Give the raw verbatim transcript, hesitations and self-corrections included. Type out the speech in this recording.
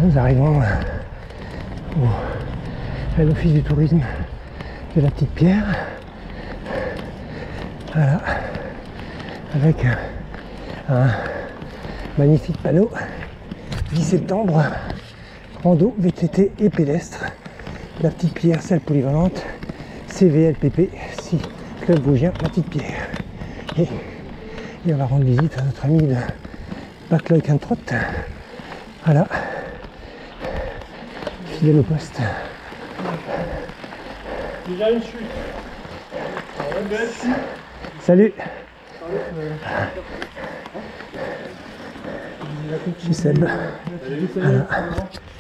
Nous arrivons au, à l'office du tourisme de la Petite Pierre. Voilà. Avec un magnifique panneau. dix septembre, rando, V T T et pédestre. La Petite Pierre, salle polyvalente, C V L P P, si Club Vosgien, la Petite Pierre. Et, et on va rendre visite à notre ami de Backlog and Trot. Voilà. Fidèle au poste. Déjà une chute. Salut. Je suis Seb. Voilà.